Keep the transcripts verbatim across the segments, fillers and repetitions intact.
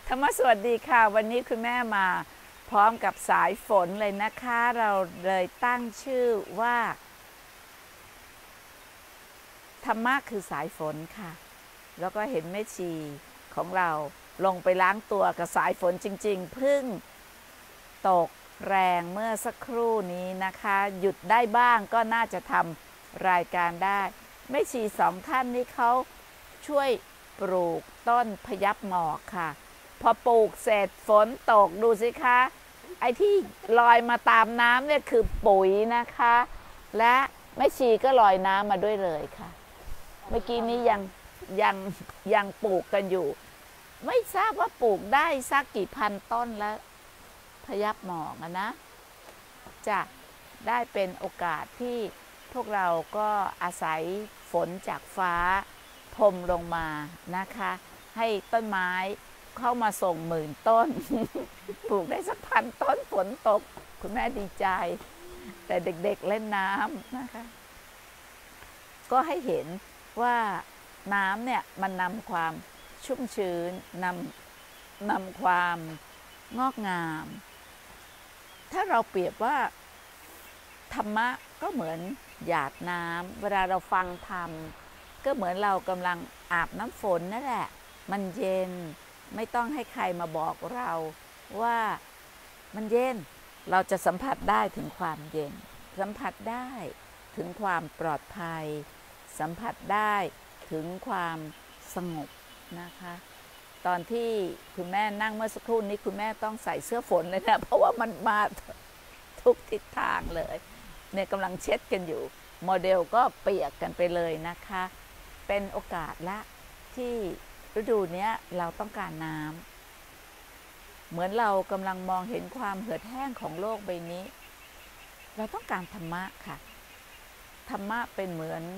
ธรรมสวัสดีค่ะวันนี้คุณแม่มาพร้อมกับสายฝนเลยนะคะเราเลยตั้งชื่อว่าธรรมะคือสายฝนค่ะแล้วก็เห็นแม่ชีของเราลงไปล้างตัวกับสายฝนจริงๆเพิ่งตกแรงเมื่อสักครู่นี้นะคะหยุดได้บ้างก็น่าจะทำรายการได้แม่ชีสองท่านนี้เขาช่วยปลูกต้นพยับหมอกค่ะพอปลูกเสร็จฝนตกดูสิคะไอ้ที่ลอยมาตามน้ำเนี่ยคือปุ๋ยนะคะและแม่ชีก็ลอยน้ำมาด้วยเลยค่ะเมื่อกี้นี้ยังยังยังปลูกกันอยู่ไม่ทราบว่าปลูกได้สักกี่พันต้นแล้วพยับหมอกนะจะได้เป็นโอกาสที่พวกเราก็อาศัยฝนจากฟ้าพรมลงมานะคะให้ต้นไม้เข้ามาส่งหมื่นต้น ปลูกได้สักพันต้นฝนตกคุณแม่ดีใจแต่เด็กๆเล่นน้ำนะคะก็ให้เห็นว่าน้ำเนี่ยมันนำความชุ่มชื้นนำนำความงอกงามถ้าเราเปรียบว่าธรรมะก็เหมือนหยาดน้ำเวลาเราฟังธรรมก็เหมือนเรากำลังอาบน้ำฝนนั่นแหละมันเย็นไม่ต้องให้ใครมาบอกเราว่ามันเย็นเราจะสัมผัสได้ถึงความเย็นสัมผัสได้ถึงความปลอดภัยสัมผัสได้ถึงความสงบนะคะตอนที่คุณแม่นั่งเมื่อสักครู่นี้คุณแม่ต้องใส่เสื้อฝนเลยนะเพราะว่ามันมาทุกทิศทางเลยเนี่ยกำลังเช็ดกันอยู่โมเดลก็เปียกกันไปเลยนะคะเป็นโอกาสละที่ฤดูนี้เราต้องการน้ำเหมือนเรากำลังมองเห็นความเหือดแห้งของโลกใบนี้เราต้องการธรรมะค่ะธรรมะเป็นเหมือน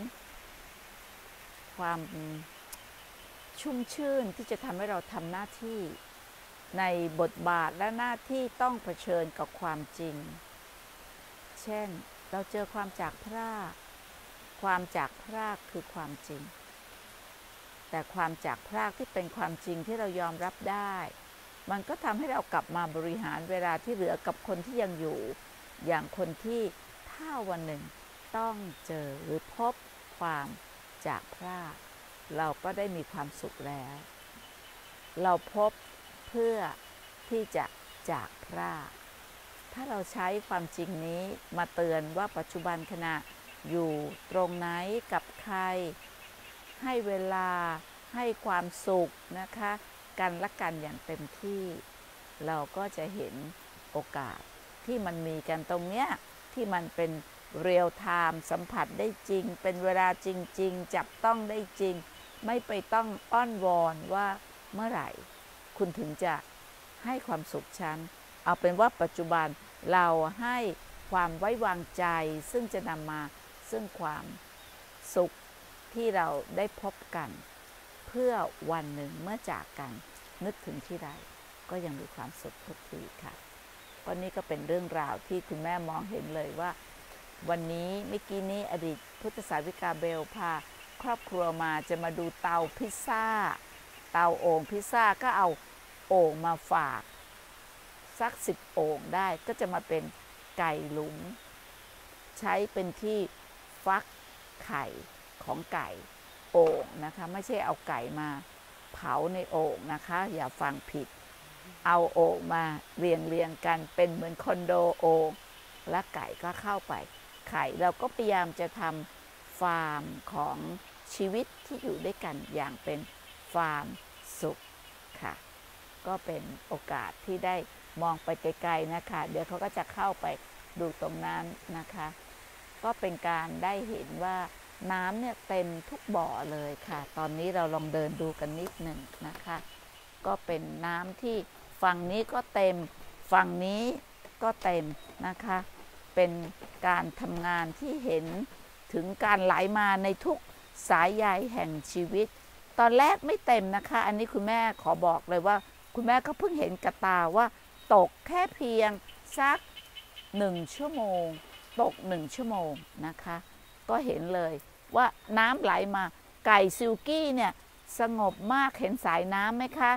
ความชุ่มชื่นที่จะทำให้เราทำหน้าที่ในบทบาทและหน้าที่ต้องเผชิญกับความจริงเช่นเราเจอความจากพรากความจากพรากคือความจริงแต่ความจากพรากที่เป็นความจริงที่เรายอมรับได้มันก็ทำให้เรากลับมาบริหารเวลาที่เหลือกับคนที่ยังอยู่อย่างคนที่ถ้าวันหนึ่งต้องเจอหรือพบความจากพรากเราก็ได้มีความสุขแล้วเราพบเพื่อที่จะจากพรากถ้าเราใช้ความจริงนี้มาเตือนว่าปัจจุบันขณะอยู่ตรงไหนกับใครให้เวลาให้ความสุขนะคะกันและกันอย่างเต็มที่เราก็จะเห็นโอกาสที่มันมีกันตรงเนี้ยที่มันเป็นเรียลไทม์สัมผัสได้จริงเป็นเวลาจริงๆจับต้องได้จริงไม่ไปต้องอ้อนวอนว่าเมื่อไหร่คุณถึงจะให้ความสุขฉันเอาเป็นว่าปัจจุบันเราให้ความไว้วางใจซึ่งจะนำมาซึ่งความสุขที่เราได้พบกันเพื่อวันหนึ่งเมื่อจากกันนึกถึงที่ใดก็ยังมีความสุขทุกทีค่ะเพราะนี่ก็เป็นเรื่องราวที่คุณแม่มองเห็นเลยว่าวันนี้เมื่อกี้นี้อดีตพุทธศาวิกาเบลพาครอบครัวมาจะมาดูเตาพิซซ่าเตาโอ่งพิซซ่าก็เอาโอ่งมาฝากสักสิบโอ่งได้ก็จะมาเป็นไก่หลุมใช้เป็นที่ฟักไข่ของไก่โอ่งนะคะไม่ใช่เอาไก่มาเผาในโอ่งนะคะอย่าฟังผิดเอาโอ่งมาเรียงเรียงกันเป็นเหมือนคอนโดโอ่งและไก่ก็เข้าไปไข่เราก็พยายามจะทำฟาร์มของชีวิตที่อยู่ด้วยกันอย่างเป็นฟาร์มสุขค่ะก็เป็นโอกาสที่ได้มองไปไกลๆนะคะเดี๋ยวเขาก็จะเข้าไปดูตรงนั้นนะคะก็เป็นการได้เห็นว่าน้ำเนี่ยเต็มทุกบ่อเลยค่ะตอนนี้เราลองเดินดูกันนิดหนึ่งนะคะก็เป็นน้ำที่ฝั่งนี้ก็เต็มฝั่งนี้ก็เต็มนะคะเป็นการทำงานที่เห็นถึงการไหลมาในทุกสายใยแห่งชีวิตตอนแรกไม่เต็มนะคะอันนี้คุณแม่ขอบอกเลยว่าคุณแม่ก็เพิ่งเห็นกับตาว่าตกแค่เพียงสักหนึ่งชั่วโมงตกหนึ่งชั่วโมงนะคะก็เห็นเลยว่าน้ำไหลมาไก่ซิลกี้เนี่ยสงบมากเห็นสายน้ำไหมคะ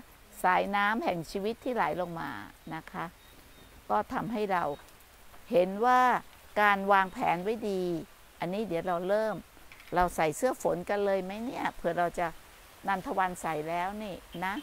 สายน้ำแห่งชีวิตที่ไหลลงมานะคะก็ทำให้เราเห็นว่าการวางแผนไว้ดีอันนี้เดี๋ยวเราเริ่มเราใส่เสื้อฝนกันเลยไหมเนี่ยเผื่อเราจะนันทวันใส่แล้วนี่นะ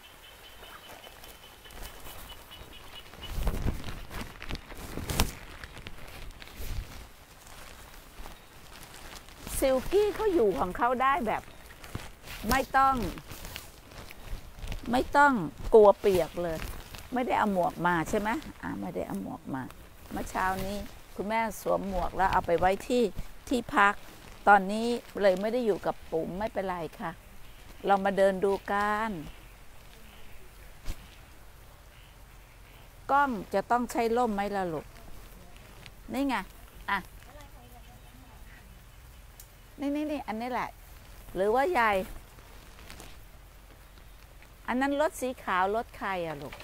ซิลกี้เขาอยู่ของเขาได้แบบไม่ต้องไม่ต้องกลัวเปียกเลยไม่ได้เอาหมวกมาใช่ไหมอ่าไม่ได้เอาหมวกมาเมื่อเช้านี้คุณแม่สวมหมวกแล้วเอาไปไว้ที่ที่พักตอนนี้เลยไม่ได้อยู่กับปุ๋มไม่เป็นไรค่ะเรามาเดินดูกันกล้องจะต้องใช้ร่มไหมล่ะลูกนี่ไงอ่ะนี่นี่นี่อันนี้แหละหรือว่าใหญ่อันนั้นรถสีขาวรถใครอะลูก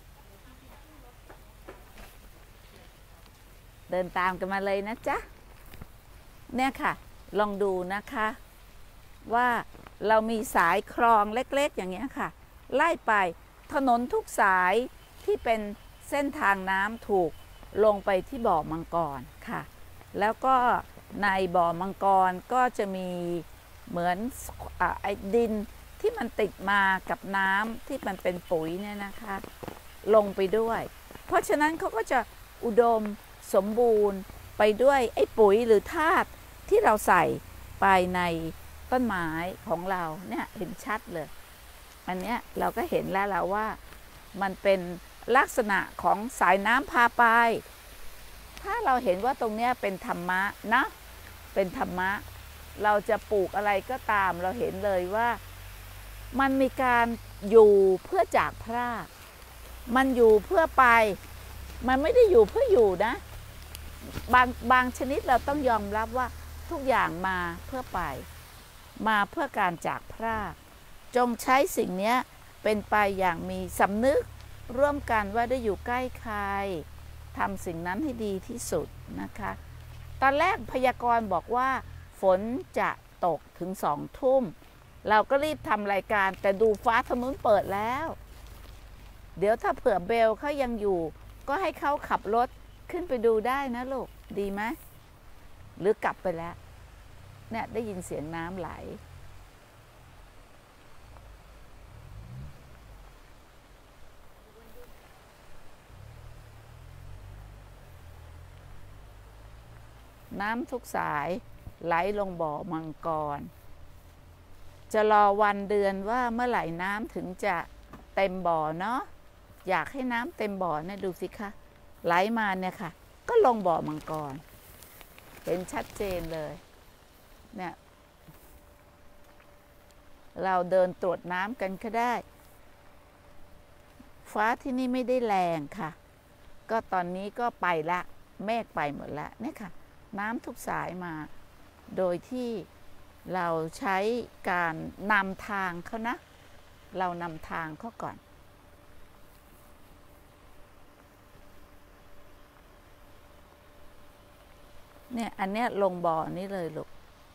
เดินตามกันมาเลยนะจ๊ะเนี่ยค่ะลองดูนะคะว่าเรามีสายคลองเล็กๆอย่างเงี้ยค่ะไล่ไปถนนทุกสายที่เป็นเส้นทางน้ำถูกลงไปที่บ่อมังกรค่ะแล้วก็ในบ่อมังกรก็จะมีเหมือนอ่ะไอ้ดินที่มันติดมากับน้ำที่มันเป็นปุ๋ยเนี่ยนะคะลงไปด้วยเพราะฉะนั้นเขาก็จะอุดมสมบูรณ์ไปด้วยไอ้ปุ๋ยหรือธาตุที่เราใส่ไปในต้นไม้ของเราเนี่ยเห็นชัดเลยอันเนี้ยเราก็เห็นแล้วแล้วว่ามันเป็นลักษณะของสายน้ำพาไปถ้าเราเห็นว่าตรงเนี้ยเป็นธรรมะนะเป็นธรรมะเราจะปลูกอะไรก็ตามเราเห็นเลยว่ามันมีการอยู่เพื่อจากพรากมันอยู่เพื่อไปมันไม่ได้อยู่เพื่ออยู่นะบางบางชนิดเราต้องยอมรับว่าทุกอย่างมาเพื่อไปมาเพื่อการจากพรากจงใช้สิ่งนี้เป็นไปอย่างมีสำนึกร่วมกันว่าได้อยู่ใกล้ใครทำสิ่งนั้นให้ดีที่สุดนะคะตอนแรกพยากรณ์บอกว่าฝนจะตกถึงสองทุ่มเราก็รีบทำรายการแต่ดูฟ้าทางนู้นเปิดแล้วเดี๋ยวถ้าเผื่อเบลเขายังอยู่ก็ให้เขาขับรถขึ้นไปดูได้นะลูกดีไหมหรือกลับไปแล้วเนี่ยได้ยินเสียงน้ำไหลน้ำทุกสายไหลลงบ่อมังกรจะรอวันเดือนว่าเมื่อไหร่น้ำถึงจะเต็มบ่อเนาะอยากให้น้ำเต็มบ่อเนี่ยดูสิคะไหลมาเนี่ยค่ะก็ลงบ่อมังกรเห็นชัดเจนเลยเนี่ยเราเดินตรวจน้ำกันก็ได้ฟ้าที่นี่ไม่ได้แรงค่ะก็ตอนนี้ก็ไปละเมฆไปหมดแล้วเนี่ยค่ะน้ำทุกสายมาโดยที่เราใช้การนำทางเขานะเรานำทางเขาก่อนเนี่ยอันเนี้ยลงบ่อนี่เลยลูก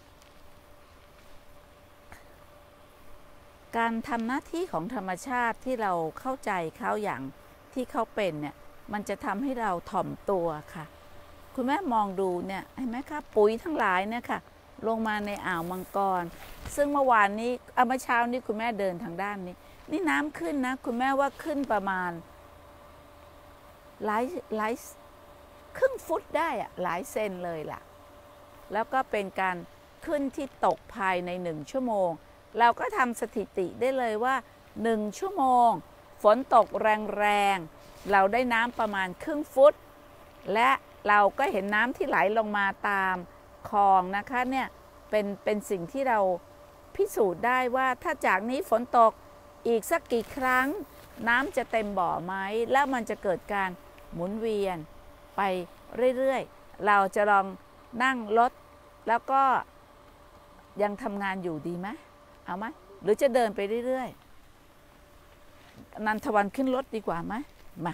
การทำหน้าที่ของธรรมชาติที่เราเข้าใจเขาอย่างที่เขาเป็นเนี่ยมันจะทำให้เราถ่อมตัวค่ะคุณแม่มองดูเนี่ยเห็นไหมคะปุ๋ยทั้งหลายเนี่ยค่ะลงมาในอ่าวมังกรซึ่งเมื่อวานนี้เอาเมื่อเช้านี้คุณแม่เดินทางด้านนี้นี่น้ำขึ้นนะคุณแม่ว่าขึ้นประมาณหลายหลายครึ่งฟุตได้อะหลายเซนเลยล่ะแล้วก็เป็นการขึ้นที่ตกภายในหนึ่งชั่วโมงเราก็ทำสถิติได้เลยว่าหนึ่งชั่วโมงฝนตกแรงๆเราได้น้ำประมาณครึ่งฟุตและเราก็เห็นน้ำที่ไหลลงมาตามคลองนะคะเนี่ยเป็นเป็นสิ่งที่เราพิสูจน์ได้ว่าถ้าจากนี้ฝนตกอีกสักกี่ครั้งน้ำจะเต็มบ่อไหมแล้วมันจะเกิดการหมุนเวียนไปเรื่อยๆเราจะลองนั่งรถแล้วก็ยังทำงานอยู่ดีไหมเอาไหมหรือจะเดินไปเรื่อยๆนันทวันขึ้นรถดีกว่าไหมมา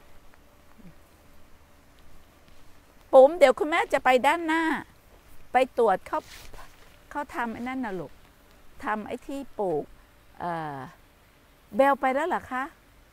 ปุ๋มเดี๋ยวคุณแม่จะไปด้านหน้าไปตรวจเขาเขาทำไอ้นั่นนะลูกทำไอ้ที่ปลูกเบลไปแล้วเหรอคะ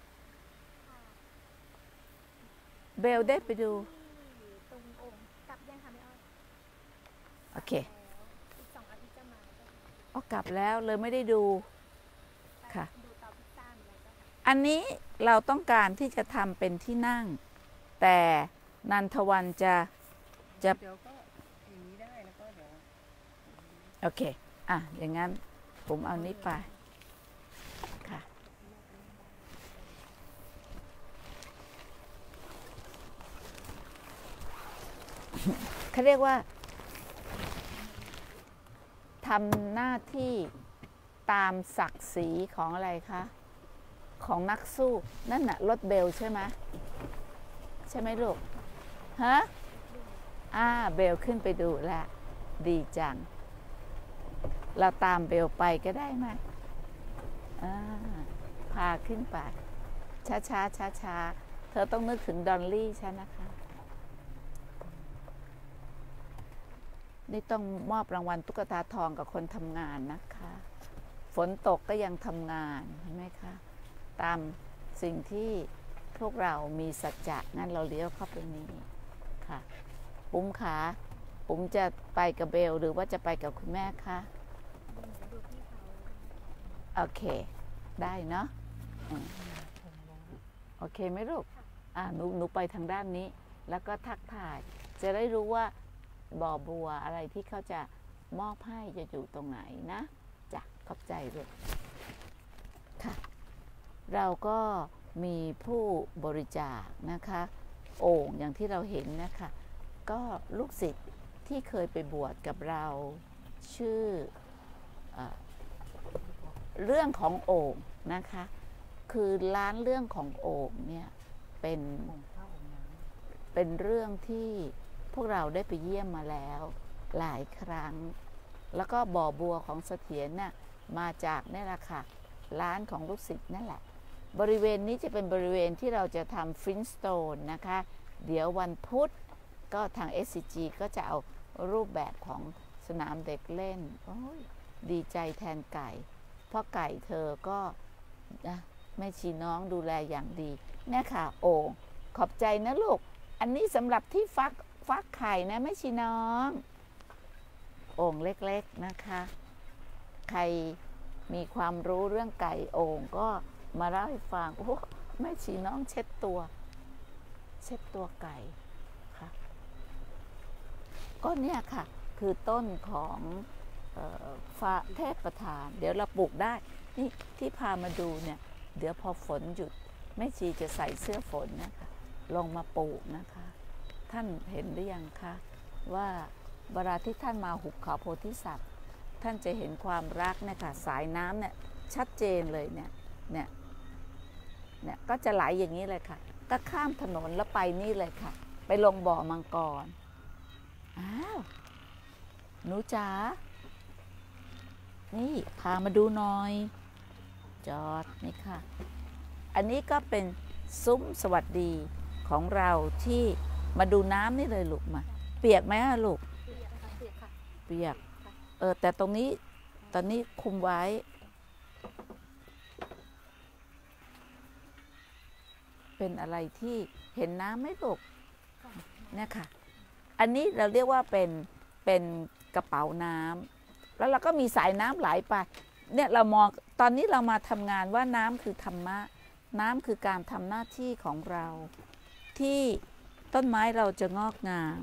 เบลได้ไปดูตรงโอ่งกลับยังคะไม่อ้อยโอเคอีกสองอาทิตย์จะมาอ๋อกลับแล้วเลยไม่ได้ดูค่ะดูเตาพิซซ่าอะไรก็ค่ะอันนี้เราต้องการที่จะทำเป็นที่นั่ง แต่นันทวันจะจะเดี๋ยวก็อย่างนี้ได้แล้วก็เดี๋ยวโอเคอ่ะอย่างนั้นผมเอานี้ไปค่ะเขาเรียกว่าทำหน้าที่ตามศักดิ์ศรีของอะไรคะของนักสู้นั่นน่ะรถเบลใช่ไหมใช่ไหมลูกฮะอ่าเบลขึ้นไปดูแลวดีจังเราตามเบลไปก็ได้ไหมอ่าพาขึ้นไปช้าช้าช้าช้าเธอต้องนึกถึงดอลลี่ใช่นะคะนี่ต้องมอบรางวัลตุ๊กตาทองกับคนทำงานนะคะฝนตกก็ยังทำงานเห็นไหมคะตามสิ่งที่พวกเรามีสัจจะงั้นเราเลี้ยวเข้าไปนี้ค่ะปุ้มขาปุ้มจะไปกับเบลหรือว่าจะไปกับคุณแม่คะโอเคได้เนาะโอเคไหมลูกอ่าหนูหนูไปทางด้านนี้แล้วก็ทักทายจะได้รู้ว่าบ่อบัวอะไรที่เขาจะมอบให้จะอยู่ตรงไหนนะจ้ะขอบใจเลยค่ะเราก็มีผู้บริจาคนะคะโอ่งอย่างที่เราเห็นนะคะก็ลูกศิษย์ที่เคยไปบวชกับเราชื่อเอเรื่องของโอ่งนะคะคือร้านเรื่องของโอ่งเนี่ยเป็นเป็นเรื่องที่พวกเราได้ไปเยี่ยมมาแล้วหลายครั้งแล้วก็บ่อบัวของเสถียรน่ะมาจากนี่แหละค่ะร้านของลูกศิษย์นั่นแหละบริเวณนี้จะเป็นบริเวณที่เราจะทำฟินสโตนนะคะเดี๋ยววันพุธก็ทาง เอส ซี จี ก็จะเอารูปแบบของสนามเด็กเล่นโอ้ยดีใจแทนไก่เพราะไก่เธอก็นะแม่ชีน้องดูแลอย่างดีเนี่ยค่ะโอ่งขอบใจนะลูกอันนี้สำหรับที่ฟักฟักไข่นะแม่ชีน้องโอ่งเล็กๆนะคะใครมีความรู้เรื่องไก่โอ่งก็มาเล่าให้ฟังโอ้แม่ชีน้องเช็ดตัวเช็ดตัวไก่ค่ะก็เนี่ยค่ะคือต้นของฟ้าเทพประธานเดี๋ยวเราปลูกได้นี่ที่พามาดูเนี่ยเดี๋ยวพอฝนหยุดแม่ชีจะใส่เสื้อฝนนะคะลงมาปลูกนะคะท่านเห็นหรือยังคะว่าเวลาที่ท่านมาหุบเขาโพธิสัตว์ท่านจะเห็นความรักเนี่ยค่ะสายน้ำเนี่ยชัดเจนเลยเนี่ยเนี่ยเนี่ยก็จะไหลอย่างนี้เลยค่ะก็ข้ามถนนแล้วไปนี่เลยค่ะไปลงบ่อมังกรอ้าวหนูจ๋านี่พามาดูหน่อยจอดนี่ค่ะอันนี้ก็เป็นซุ้มสวัสดีของเราที่มาดูน้ำนี่เลยลูกมาเปียกไหมอะลูกเปียกค่ะเปียกค่ะเปียกเออแต่ตรงนี้ตอนนี้คุมไว้เป็นอะไรที่เห็นน้ำไหมลูกเนี่ยค่ะอันนี้เราเรียกว่าเป็นเป็นกระเป๋าน้ำแล้วเราก็มีสายน้ำไหลไปเนี่ยเรามองตอนนี้เรามาทำงานว่าน้ำคือธรรมะน้ำคือการทำหน้าที่ของเราที่ต้นไม้เราจะงอกงาม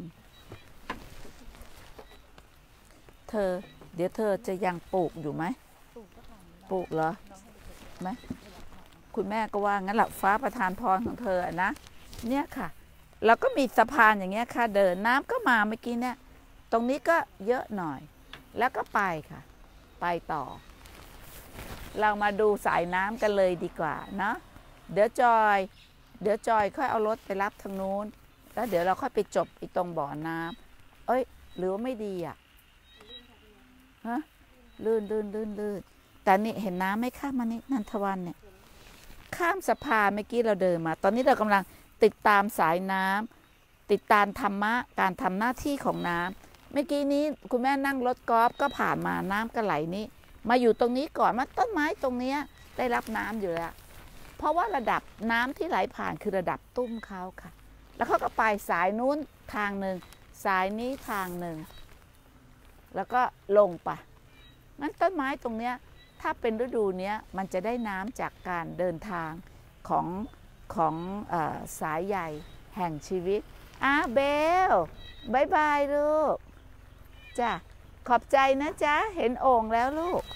เธอเดี๋ยวเธอจะยังปลูกอยู่ไหมปลูกเหรอไหมคุณแม่ก็ว่างั้นแหละฟ้าประทานพรของเธอนะเนี่ยค่ะเราก็มีสะพานอย่างเงี้ยค่ะเดินน้ำก็มาเมื่อกี้เนี่ยตรงนี้ก็เยอะหน่อยแล้วก็ไปค่ะไปต่อเรามาดูสายน้ำกันเลยดีกว่าเนาะเดี๋ยวจอยเดี๋ยวจอยค่อยเอารถไปรับทางนู้นแล้วเดี๋ยวเราค่อยไปจบอีตรงบ่อน้ำเอ้ยหรือว่าไม่ดีอ่ะฮะลื่นลื่นลื่นลื่นแต่นี่เห็นน้ำไหมข้ามมานี่นันทวันเนี่ยข้ามสะพานเมื่อกี้เราเดินมาตอนนี้เรากำลังติดตามสายน้ำติดตามธรรมะการทำหน้าที่ของน้ำเมื่อกี้นี้คุณแม่นั่งรถกอล์ฟก็ผ่านมาน้ำก็ไหลนี้มาอยู่ตรงนี้ก่อนมาต้นไม้ตรงเนี้ยได้รับน้ำอยู่แล้วเพราะว่าระดับน้ำที่ไหลผ่านคือระดับตุ้มเขาค่ะแล้วเขาก็ไปสายนู้นทางหนึ่งสายนี้ทางหนึ่งแล้วก็ลงไปงั้นต้นไม้ตรงเนี้ยถ้าเป็นฤดูเนี้ยมันจะได้น้ำจากการเดินทางของของเอ่อสายใหญ่แห่งชีวิตอ่ะเบลบายบายลูกจ้ะขอบใจนะจ๊ะเห็นโอ่งแล้วลูก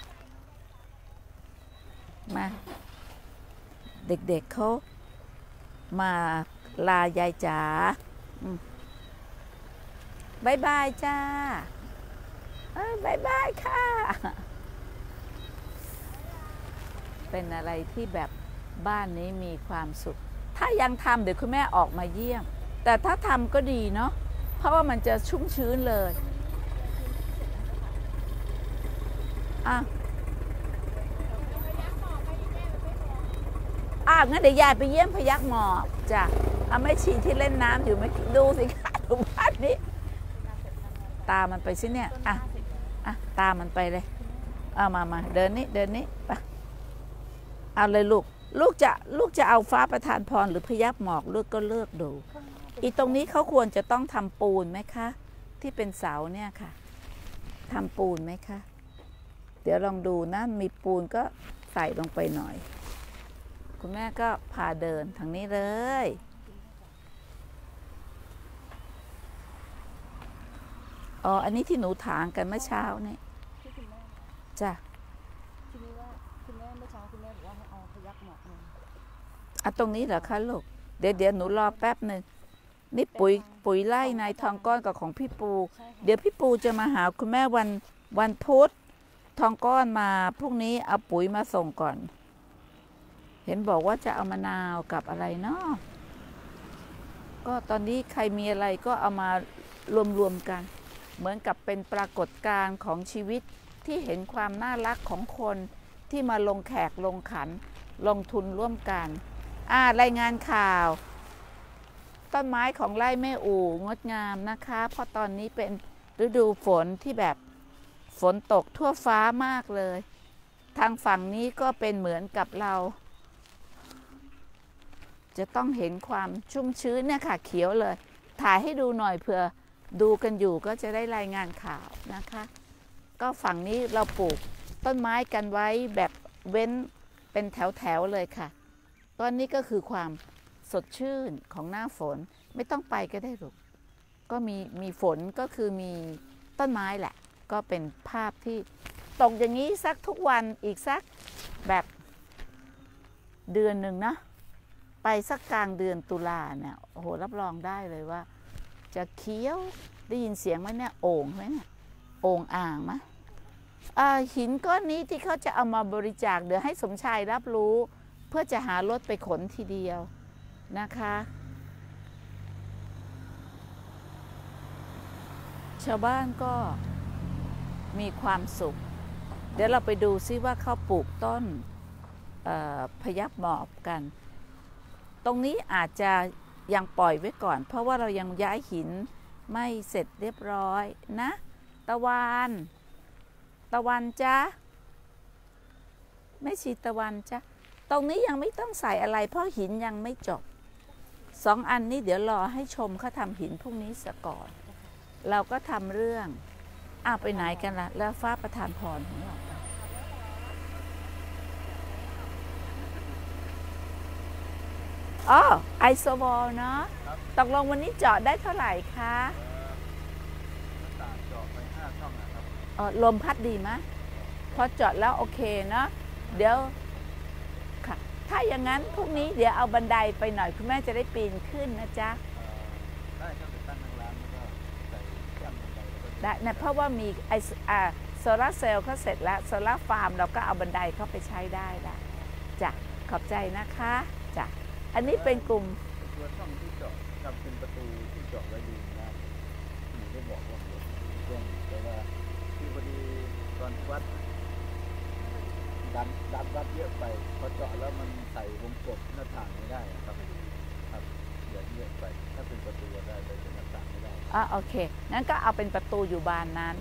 มาเด็กๆ เเขามาลายายจ๋าบายบายจ้าเอ้ยบายบายค่ะเป็นอะไรที่แบบบ้านนี้มีความสุขถ้ายังทำเดี๋ยวคุณแม่ออกมาเยี่ยมแต่ถ้าทำก็ดีเนาะเพราะว่ามันจะชุ่มชื้นเลยอ่ะอ่ะงั้นเดี๋ยวยายไปเยี่ยมพยัคฆ์หมอบจ้ะเอาไม่ชีที่เล่นน้ำอยู่ไม่ดูสิคะดูบ้านนี้ตามมันไปสิเนี่ยอ่ะอ่ะตามมันไปเลยเอามามาเดินนี้เดินนี้ไปเอาเลยลูกลูกจะลูกจะเอาฟ้าประทานพรหรือพยัคฆ์หมอกลูกก็เลือกดูอีตรงนี้เขาควรจะต้องทำปูนไหมคะที่เป็นเสาเนี่ยค่ะทำปูนไหมคะเดี๋ยวลองดูนะมีปูนก็ใส่ลงไปหน่อยคุณแม่ก็พาเดินทางนี้เลยอ๋ออันนี้ที่หนูถางกันเมื่อเช้านี่ที่คุณแม่จ้ะทีนี้ว่าคุณแม่เมื่อเช้าคุณแม่บอกว่าให้เอาพยัคฆ์หมอกลงอ่ะตรงนี้เหรอคะลูกเดี๋ยวเดี๋ยวหนูรอแป๊บหนึ่งนี่ปุ๋ยปุ๋ยไล่นายทองก้อนกับของพี่ปูเดี๋ยวพี่ปูจะมาหาคุณแม่วันวันพุธทองก้อนมาพรุ่งนี้เอาปุ๋ยมาส่งก่อนเห็นบอกว่าจะเอามะนาวกับอะไรเนาะก็ตอนนี้ใครมีอะไรก็เอามารวมๆกันเหมือนกับเป็นปรากฏการณ์ของชีวิตที่เห็นความน่ารักของคนที่มาลงแขกลงขันลงทุนร่วมกันอ่ารายงานข่าวต้นไม้ของไร่แม่อู่งดงามนะคะเพราะตอนนี้เป็นฤดูฝนที่แบบฝนตกทั่วฟ้ามากเลยทางฝั่งนี้ก็เป็นเหมือนกับเราจะต้องเห็นความชุ่มชื้นเนี่ยค่ะเขียวเลยถ่ายให้ดูหน่อยเผื่อดูกันอยู่ก็จะได้รายงานข่าวนะคะก็ฝั่งนี้เราปลูกต้นไม้กันไว้แบบเว้นเป็นแถวๆเลยค่ะตอนนี้ก็คือความสดชื่นของหน้าฝนไม่ต้องไปก็ได้หรอกก็มีมีฝนก็คือมีต้นไม้แหละก็เป็นภาพที่ตกอย่างนี้สักทุกวันอีกสักแบบเดือนหนึ่งนะไปสักกลางเดือนตุลาเนี่ยโอ้โหรับรองได้เลยว่าจะเคี้ยวได้ยินเสียงไหมเนี่ยโอ่งไหมเนี่ยโอ่งอ่างไหมอ่าหินก้อนนี้ที่เขาจะเอามาบริจาคเดี๋ยวให้สมชายรับรู้เพื่อจะหารถไปขนทีเดียวนะคะชาวบ้านก็มีความสุขเดี๋ยวเราไปดูซิว่าเขาปลูกต้นพยัคฆ์หมอบกันตรงนี้อาจจะยังปล่อยไว้ก่อนเพราะว่าเรายังย้ายหินไม่เสร็จเรียบร้อยนะตะวันตะวันจ้าไม่ชีตะวันจ้าตรงนี้ยังไม่ต้องใส่อะไรเพราะหินยังไม่จบสองอันนี้เดี๋ยวรอให้ชมเขาทำหินพวกนี้ซะก่อนเราก็ทำเรื่องอ้าวไปไหนกันล่ะแล้วฟ้าประทานพรของเราอ๋อไอโซบอลเนาะตกลงวันนี้เจาะได้เท่าไหร่คะเจาะไปห้าช่องนะครับอ๋อลมพัดดีไหมพอเจาะแล้วโอเคเนาะเดี๋ยวค่ะถ้าอย่างนั้นพรุ่งนี้เดี๋ยวเอาบันไดไปหน่อยคุณแม่จะได้ปีนขึ้นนะจ๊ะได้ถ้าไปตั้งทางร้านแล้วก็ใส่ย่ำบันไดได้นะเพราะว่ามีไออ่าโซลาร์เซลล์เขาเสร็จแล้วโซลาร์ฟาร์มเราก็เอาบันไดเข้าไปใช้ได้ละจ้ะขอบใจนะคะจ้ะอันนี้เป็นกลุ่มตัวช่องที่เจาะทำเป็นประตูที่เจาะไว้ดีนะหนูได้บอกว่าเรื่องแต่ว่าที่พอดีตอนวัดดันดันวัดเยอะไปพอเจาะแล้วมันใส่วงกบหน้าต่างไม่ได้ครับครับเดี๋ยวเยอะไปถ้าเป็นประตูได้เลยเป็นหน้าต่างไม่ได้อ่ะโอเคงั้นก็เอาเป็นประตูอยู่บานนั้น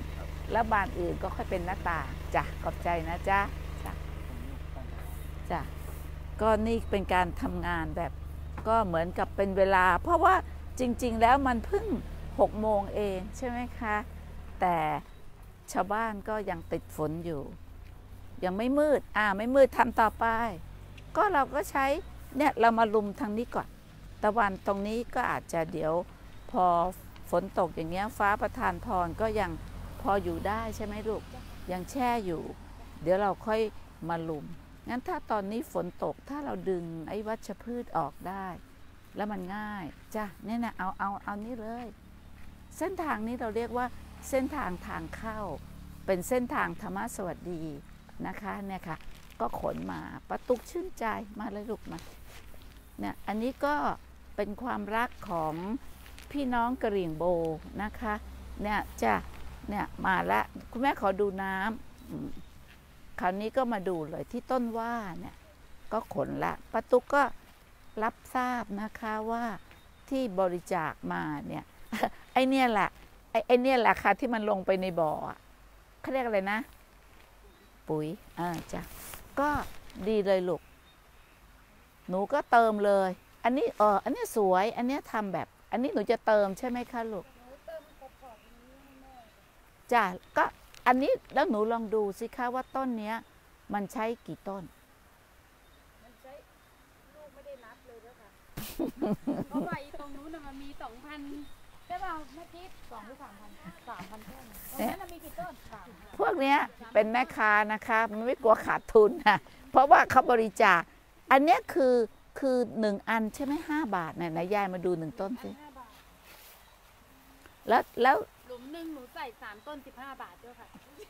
แล้วบานอื่นก็ค่อยเป็นหน้าต่างจ้ะขอบใจนะจ๊ะจ้ะจ้ะก็นี่เป็นการทำงานแบบก็เหมือนกับเป็นเวลา เพราะว่าจริงๆแล้วมันเพิ่งหกโมงเองใช่ไหมคะแต่ชาวบ้านก็ยังติดฝนอยู่ยังไม่มืดอ่าไม่มืดทำต่อไปก็เราก็ใช้เนี่ยเรามาลุมทางนี้ก่อนตะวันตรงนี้ก็อาจจะเดี๋ยวพอฝนตกอย่างเงี้ยฟ้าประทานพรก็ยังพออยู่ได้ใช่ไหมลูกยังแช่อยู่เดี๋ยวเราค่อยมาลุมงั้นถ้าตอนนี้ฝนตกถ้าเราดึงไอ้วัชพืชออกได้แล้วมันง่ายจ้ะเนี่ยนะเอาเอาเอานี่เลยเส้นทางนี้เราเรียกว่าเส้นทางทางเข้าเป็นเส้นทางธรรมสวัสดีนะคะเนี่ยค่ะก็ขนมาประตุกชื่นใจมาเลยลูกมาเนี่ยอันนี้ก็เป็นความรักของพี่น้องกะเหรี่ยงโบนะคะเนี่ยจ้ะเนี่ยมาละคุณแม่ขอดูน้ำคราวนี้ก็มาดูเลยที่ต้นว่าเนี่ยก็ขนละประตุกก็รับทราบนะคะว่าที่บริจาคมาเนี่ยไอเนี่ยแหละไอไอเนี่ยแหละค่ะที่มันลงไปในบ่อเขาเรียกอะไรนะปุ๋ยอ่าจ้ะก็ดีเลยลูกหนูก็เติมเลยอันนี้เอออันนี้สวยอันนี้ทำแบบอันนี้หนูจะเติมใช่ไหมคะลูกจ้ะก็อันนี้แล้วหนูลองดูสิคะว่าต้นเนี้ยมันใช้กี่ต้นมันใช้ลูกไม่ได้นับเลยด้วยค่ะเพราะว่าตรงนู้นมันมีสองพันใช่ป่าวเมื่อกี้สองหรือสามพันสามพันต้นตรงนั้นมีกี่ต้นพวกเนี้ยเป็นแม่ค้านะคะมันไม่กลัวขาดทุนนะเพราะว่าเขาบริจาคอันเนี้ยคือคือหนึ่งอันใช่ไหมห้าบาทเนี่ยนะยายมาดูหนึ่งต้นสิแล้วแล้วหลุมหนึ่งหนูใส่สามต้นสิบห้าบาทด้วยค่ะ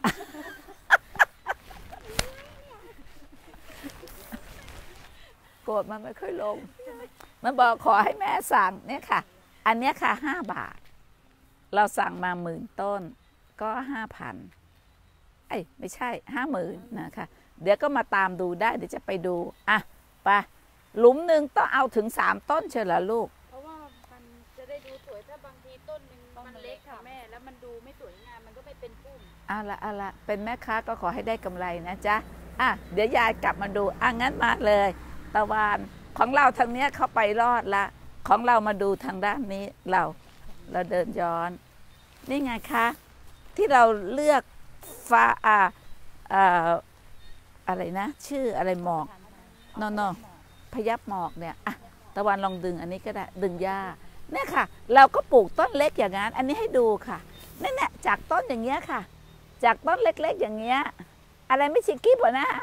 โกรธมันไม่ค่อยลงมันบอกขอให้แม่สั่งเนี่ยค่ะอันเนี้ยค่ะห้าบาทเราสั่งมาหมื่นต้นก็ห้าพันไอ้ไม่ใช่ห้าหมื่นนะคะเดี๋ยวก็มาตามดูได้เดี๋ยวจะไปดูอ่ะไปหลุมหนึ่งต้องเอาถึงสามต้นเชียวเหรอลูกเพราะว่ามันจะได้ดูสวยถ้าบางทีต้นหนึ่งมันเล็กค่ะแม่แล้วมันดูไม่สวยงามมันก็ไม่เป็นพุ่มเอาละเอาละเป็นแม่ค้าก็ขอให้ได้กำไรนะจ๊ะอ่ะเดี๋ยวยายกลับมาดูอ่ะงั้นมาเลยตะวันของเราทางเนี้ยเข้าไปรอดละของเรามาดูทางด้านนี้เราเราเดินย้อนนี่ไงคะที่เราเลือกฟ้าอ่าอ่าอะไรนะชื่ออะไรหมอกนอนอพยับหมอกเนี่ยอ่ะตะวันลองดึงอันนี้ก็ได้ดึงหญ้าเนี่ยค่ะเราก็ปลูกต้นเล็กอย่างนั้นอันนี้ให้ดูค่ะนี่เนี่ยจากต้นอย่างเงี้ยค่ะจากต้นเล็กๆอย่างเงี้ยอะไรไม่ฉีกกิ๊บหรอนะ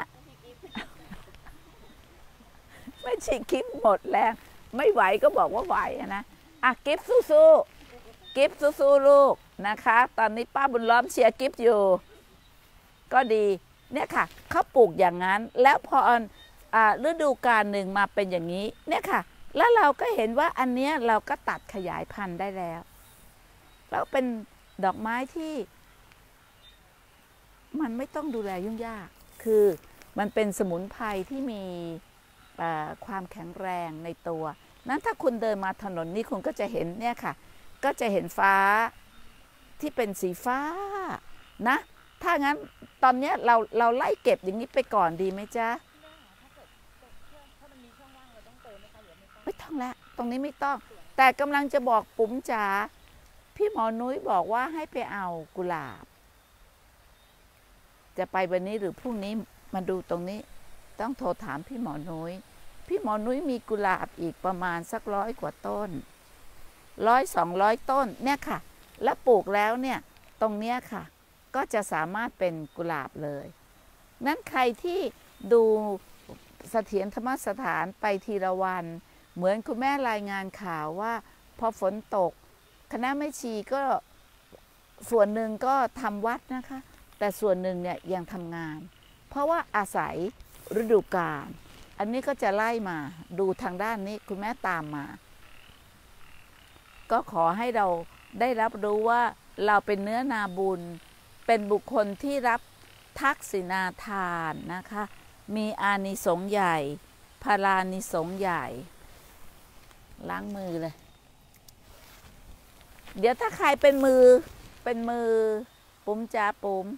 ไม่ฉีกกิ๊บหมดแรงไม่ไหวก็บอกว่าไหวนะอ่ะกิ๊บสู้ๆกิ๊บสู้ๆลูกนะคะตอนนี้ป้าบุญล้อมเชียร์กิ๊บอยู่ก็ดีเนี่ยค่ะเขาปลูกอย่างนั้นแล้วพออ่าฤดูกาลหนึ่งมาเป็นอย่างนี้เนี่ยค่ะแล้วเราก็เห็นว่าอันเนี้ยเราก็ตัดขยายพันธุ์ได้แล้วแล้วเป็นดอกไม้ที่มันไม่ต้องดูแลยุ่งยากคือมันเป็นสมุนไพรที่มีความแข็งแรงในตัวนั้นถ้าคุณเดินมาถนนนี้คุณก็จะเห็นเนี่ยค่ะก็จะเห็นฟ้าที่เป็นสีฟ้านะถ้างั้นตอนนี้เราเราไล่เก็บอย่างนี้ไปก่อนดีไหมจ๊ะไม่ต้องแล้วตรงนี้ไม่ต้องแต่กำลังจะบอกปุ๋มจ๋าพี่หมอนุ้ยบอกว่าให้ไปเอากุหลาบจะไปวันนี้หรือพรุ่งนี้มาดูตรงนี้ต้องโทรถามพี่หมอนุ้ยพี่หมอนุ้ยมีกุหลาบอีกประมาณสักร้อยกว่าต้นร้อยสองร้อยต้นเนี่ยค่ะแล้วปลูกแล้วเนี่ยตรงเนี้ยค่ะก็จะสามารถเป็นกุหลาบเลยนั้นใครที่ดูเสถียรธรรมสถานไปทีละวันเหมือนคุณแม่รายงานข่าวว่าพอฝนตกคณะแม่ชีก็ส่วนหนึ่งก็ทำวัดนะคะแต่ส่วนหนึ่งเนี่ยยังทำงานเพราะว่าอาศัยฤดูกาลอันนี้ก็จะไล่มาดูทางด้านนี้คุณแม่ตามมาก็ขอให้เราได้รับรู้ว่าเราเป็นเนื้อนาบุญเป็นบุคคลที่รับทักษิณาทานนะคะมีอานิสงส์ใหญ่พารานิสงส์ใหญ่ล้างมือเลยเดี๋ยวถ้าใครเป็นมือเป็นมือปุ๋มจ้าปุ๋ม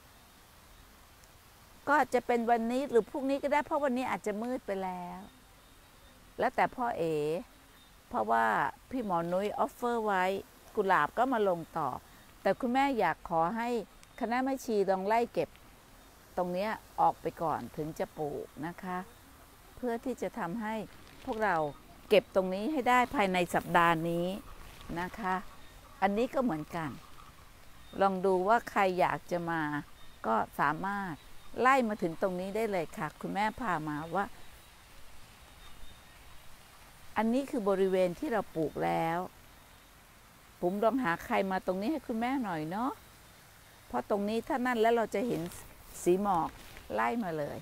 ก็จะเป็นวันนี้หรือพรุ่งนี้ก็ได้เพราะวันนี้อาจจะมืดไปแล้ว แล้วแต่พ่อเอ๋เพราะว่าพี่หมอนุ้ยออฟเฟอร์ไว้กุหลาบก็มาลงต่อ แต่คุณแม่อยากขอให้คณะแม่ชีลองไล่เก็บตรงนี้ออกไปก่อนถึงจะปลูกนะคะ เพื่อที่จะทำให้พวกเราเก็บตรงนี้ให้ได้ภายในสัปดาห์นี้นะคะ อันนี้ก็เหมือนกันลองดูว่าใครอยากจะมาก็สามารถไล่มาถึงตรงนี้ได้เลยค่ะคุณแม่พามาว่าอันนี้คือบริเวณที่เราปลูกแล้วผมลองหาใครมาตรงนี้ให้คุณแม่หน่อยเนาะเพราะตรงนี้ถ้านั่นแล้วเราจะเห็นสีหมอกไล่มาเลย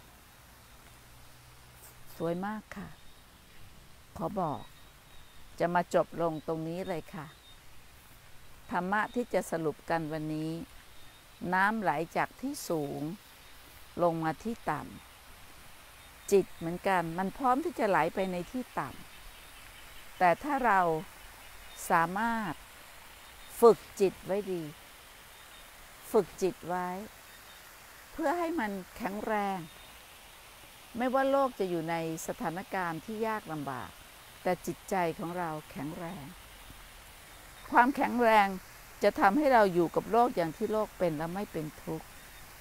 สวยมากค่ะขอบอกจะมาจบลงตรงนี้เลยค่ะธรรมะที่จะสรุปกันวันนี้น้ำไหลจากที่สูงลงมาที่ต่ำจิตเหมือนกันมันพร้อมที่จะไหลไปในที่ต่ำแต่ถ้าเราสามารถฝึกจิตไว้ดีฝึกจิตไว้เพื่อให้มันแข็งแรงไม่ว่าโลกจะอยู่ในสถานการณ์ที่ยากลำบากแต่จิตใจของเราแข็งแรงความแข็งแรงจะทำให้เราอยู่กับโลกอย่างที่โลกเป็นแล้วไม่เป็นทุกข์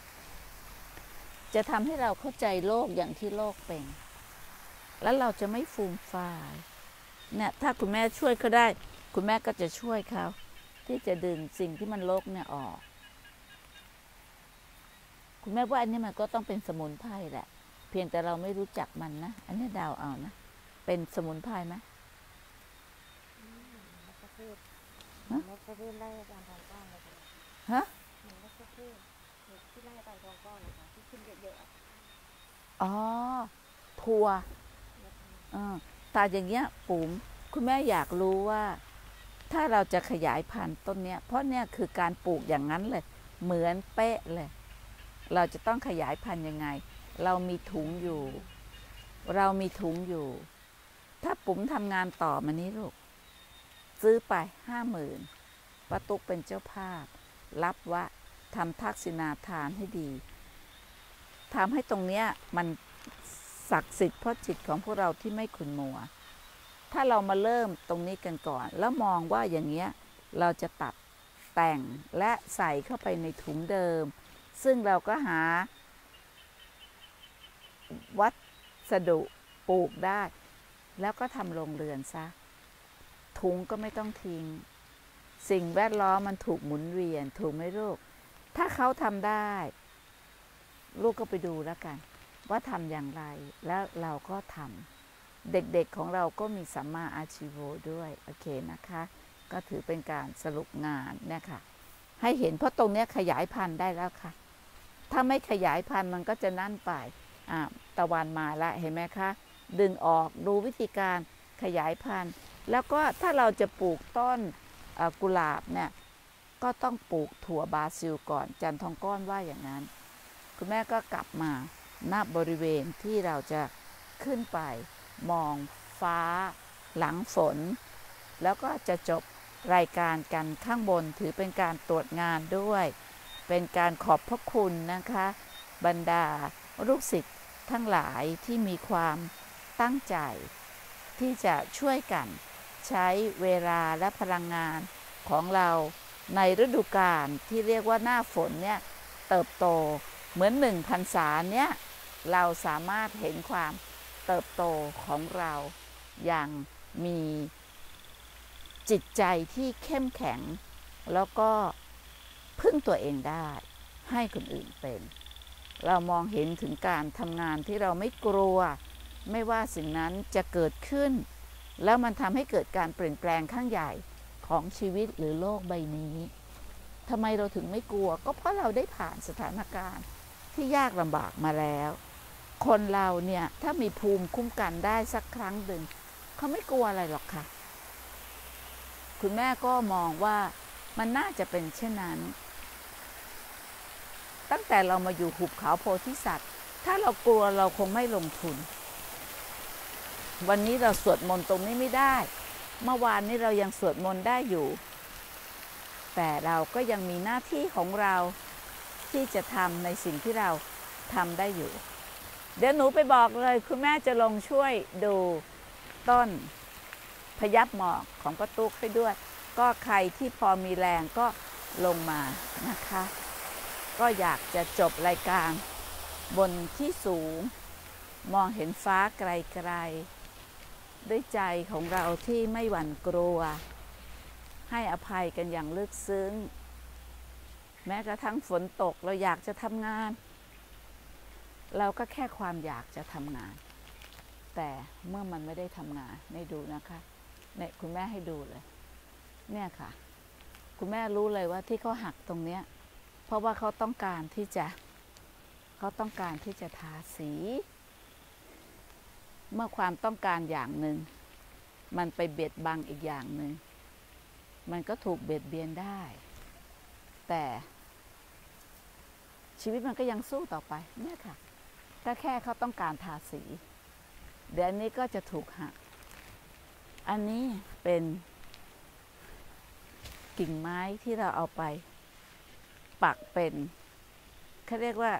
จะทำให้เราเข้าใจโลกอย่างที่โลกเป็นแล้วเราจะไม่ฟูมฟายเนี่ยถ้าคุณแม่ช่วยเขาได้คุณแม่ก็จะช่วยเขาที่จะดึงสิ่งที่มันโลกเนี่ยออกคุณแม่ว่าอันนี้มันก็ต้องเป็นสมุนไพรแหละเพียงแต่เราไม่รู้จักมันนะอันนี้ดาวเอานะเป็นสมุนไพรไหมฮะมันก็พืชไล่ตามท้องก้อนเลยค่ะฮะมันก็พืชที่ไล่ตามท้องก้อนเลยค่ะที่ขึ้นเยอะๆอ๋อถั่วเออแต่อย่างเงี้ยปุ๋มคุณแม่อยากรู้ว่าถ้าเราจะขยายพันธุ์ต้นเนี้ยเพราะเนี่ยคือการปลูกอย่างนั้นเลยเหมือนเป๊ะเลยเราจะต้องขยายพันธุ์ยังไงเรามีถุงอยู่เรามีถุงอยู่ถ้าปุ๋มทำงานต่อมานี้ลูกซื้อไปห้าหมื่นป้าตุ๊กเป็นเจ้าภาพรับว่าทำทักษิณาทานให้ดีทำให้ตรงเนี้ยมันศักดิ์สิทธิ์เพราะจิตของพวกเราที่ไม่ขุ่นมัวถ้าเรามาเริ่มตรงนี้กันก่อนแล้วมองว่าอย่างเงี้ยเราจะตัดแต่งและใส่เข้าไปในถุงเดิมซึ่งเราก็หาวัสดุปลูกได้แล้วก็ทำโรงเรือนซะถุงก็ไม่ต้องทิ้งสิ่งแวดล้อมมันถูกหมุนเวียนถูกไหมลูกถ้าเขาทำได้ลูกก็ไปดูแล้วกันว่าทำอย่างไรแล้วเราก็ทำเด็กๆของเราก็มีสัมมาอาชีโวด้วยโอเคนะคะก็ถือเป็นการสรุปงานเนี่ยค่ะให้เห็นเพราะตรงนี้ขยายพันธุ์ได้แล้วค่ะถ้าไม่ขยายพันธุ์มันก็จะนั่นไปอ่าตะวันมาแล้วเห็นไหมคะดึงออกดูวิธีการขยายพันธุ์แล้วก็ถ้าเราจะปลูกต้นกุหลาบเนี่ยก็ต้องปลูกถั่วบราซิลก่อนจันทองก้อนว่าอย่างนั้นคุณแม่ก็กลับมาณบริเวณที่เราจะขึ้นไปมองฟ้าหลังฝนแล้วก็จะจบรายการกันข้างบนถือเป็นการตรวจงานด้วยเป็นการขอบพระคุณนะคะบรรดาลูกศิษย์ทั้งหลายที่มีความตั้งใจที่จะช่วยกันใช้เวลาและพลังงานของเราในฤดูกาลที่เรียกว่าหน้าฝนเนี่ยเติบโตเหมือนหนึ่งพรรษาเนี่ยเราสามารถเห็นความเติบโตของเราอย่างมีจิตใจที่เข้มแข็งแล้วก็พึ่งตัวเองได้ให้คนอื่นเป็นเรามองเห็นถึงการทำงานที่เราไม่กลัวไม่ว่าสิ่งนั้นจะเกิดขึ้นแล้วมันทำให้เกิดการเปลี่ยนแปลงข้างใหญ่ของชีวิตหรือโลกใบนี้ทำไมเราถึงไม่กลัวก็เพราะเราได้ผ่านสถานการณ์ที่ยากลำบากมาแล้วคนเราเนี่ยถ้ามีภูมิคุ้มกันได้สักครั้งหนึ่งเขาไม่กลัวอะไรหรอกค่ะคุณแม่ก็มองว่ามันน่าจะเป็นเช่นนั้นตั้งแต่เรามาอยู่หุบเขาโพธิสัตว์ถ้าเรากลัวเราคงไม่ลงทุนวันนี้เราสวดมนต์ตรงนี้ไม่ได้เมื่อวานนี้เรายังสวดมนต์ได้อยู่แต่เราก็ยังมีหน้าที่ของเราที่จะทำในสิ่งที่เราทำได้อยู่เดี๋ยวหนูไปบอกเลยคุณแม่จะลงช่วยดูต้นพยับหมอกของป้าตุ๊กให้ด้วยก็ใครที่พอมีแรงก็ลงมานะคะก็อยากจะจบรายการบนที่สูงมองเห็นฟ้าไกลๆด้วยใจของเราที่ไม่หวั่นกลัวให้อภัยกันอย่างลึกซึ้งแม้กระทั่งฝนตกเราอยากจะทำงานเราก็แค่ความอยากจะทำงานแต่เมื่อมันไม่ได้ทำงานให้ดูนะคะเนี่ยคุณแม่ให้ดูเลยเนี่ยค่ะคุณแม่รู้เลยว่าที่เขาหักตรงเนี้ยเพราะว่าเขาต้องการที่จะเขาต้องการที่จะทาสีเมื่อความต้องการอย่างหนึ่งมันไปเบียดบังอีกอย่างหนึ่งมันก็ถูกเบียดเบียนได้แต่ชีวิตมันก็ยังสู้ต่อไปเนี่ยค่ะก็แค่เขาต้องการทาสีเดี๋ยวนี้ก็จะถูกหักอันนี้เป็นกิ่งไม้ที่เราเอาไปปักเป็นเขาเรียกว่า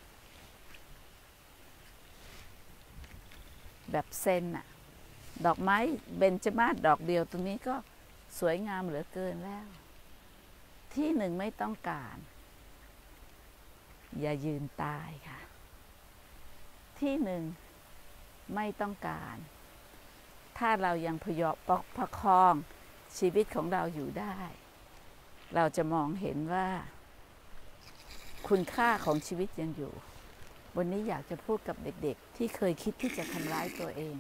แบบเซนอะดอกไม้เบญจมาศดอกเดียวตรงนี้ก็สวยงามเหลือเกินแล้วที่หนึ่งไม่ต้องการอย่ายืนตายค่ะที่หนึ่งไม่ต้องการถ้าเรายังพยอปประคองชีวิตของเราอยู่ได้เราจะมองเห็นว่าคุณค่าของชีวิตยังอยู่วันนี้อยากจะพูดกับเด็กๆที่เคยคิดที่จะทำร้ายตัวเอง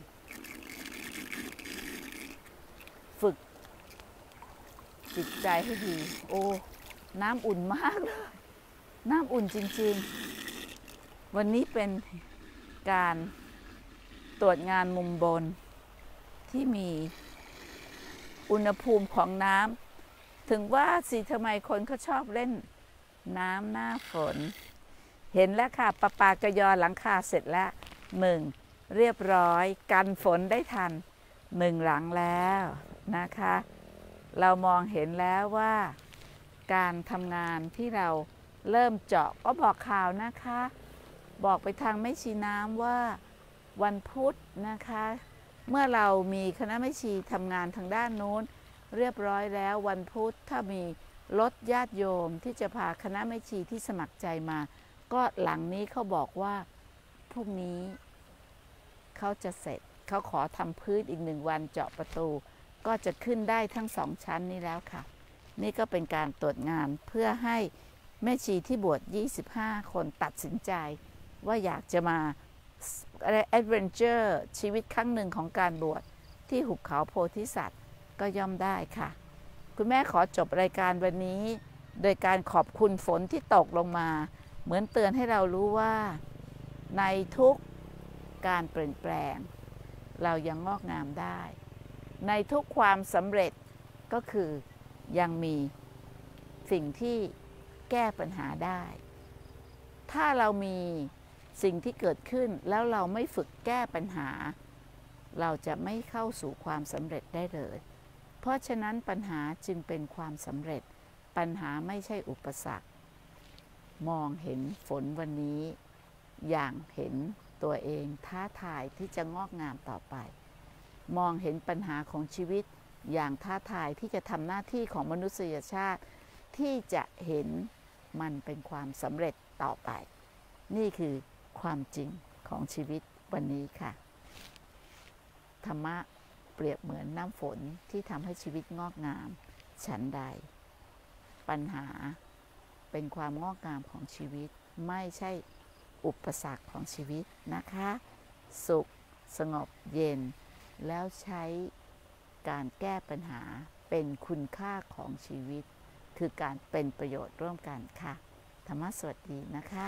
ฝึกจิตใจให้ดีโอ้น้ำอุ่นมากเลยน้ำอุ่นจริงๆวันนี้เป็นการตรวจงานมุมบนที่มีอุณหภูมิของน้ำถึงว่าสิทำไมคนเขาชอบเล่นน้ำหน้าฝนเห็นแล้วค่ะประปากระยอหลังคาเสร็จแล้วหนึ่งเรียบร้อยกันฝนได้ทันหนึ่งหลังแล้วนะคะเรามองเห็นแล้วว่าการทำงานที่เราเริ่มเจาะก็บอกข่าวนะคะบอกไปทางแม่ชีน้ำว่าวันพุธนะคะเมื่อเรามีคณะแม่ชีทำงานทางด้านโน้นเรียบร้อยแล้ววันพุธถ้ามีรถญาติโยมที่จะพาคณะแม่ชีที่สมัครใจมาก็หลังนี้เขาบอกว่าพรุ่งนี้เขาจะเสร็จเขาขอทำพื้นอีกหนึ่งวันเจาะประตูก็จะขึ้นได้ทั้งสองชั้นนี้แล้วค่ะนี่ก็เป็นการตรวจงานเพื่อให้แม่ชีที่บวชยี่สิบห้าคนตัดสินใจว่าอยากจะมาอะไรแอดเวนเจอร์ชีวิตครั้งหนึ่งของการบวชที่หุบเขาโพธิสัตว์ก็ย่อมได้ค่ะคุณแม่ขอจบรายการวันนี้โดยการขอบคุณฝนที่ตกลงมาเหมือนเตือนให้เรารู้ว่าในทุกการเปลี่ยนแปลงเรายังงอกงามได้ในทุกความสำเร็จก็คือยังมีสิ่งที่แก้ปัญหาได้ถ้าเรามีสิ่งที่เกิดขึ้นแล้วเราไม่ฝึกแก้ปัญหาเราจะไม่เข้าสู่ความสำเร็จได้เลยเพราะฉะนั้นปัญหาจึงเป็นความสำเร็จปัญหาไม่ใช่อุปสรรคมองเห็นฝนวันนี้อย่างเห็นตัวเองท้าทายที่จะงอกงามต่อไปมองเห็นปัญหาของชีวิตอย่างท้าทายที่จะทำหน้าที่ของมนุษยชาติที่จะเห็นมันเป็นความสำเร็จต่อไปนี่คือความจริงของชีวิตวันนี้ค่ะธรรมะเปรียบเหมือนน้ำฝนที่ทำให้ชีวิตงอกงามฉันใดปัญหาเป็นความงอกงามของชีวิตไม่ใช่อุปสรรคของชีวิตนะคะสุขสงบเย็นแล้วใช้การแก้ปัญหาเป็นคุณค่าของชีวิตคือการเป็นประโยชน์ร่วมกันค่ะธรรมะสวัสดีนะคะ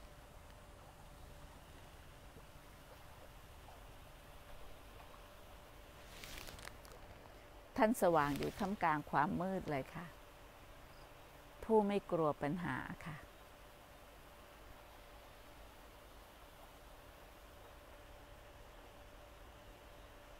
ท่านสว่างอยู่ท่ามกลางความมืดเลยค่ะผู้ไม่กลัวปัญหาค่ะ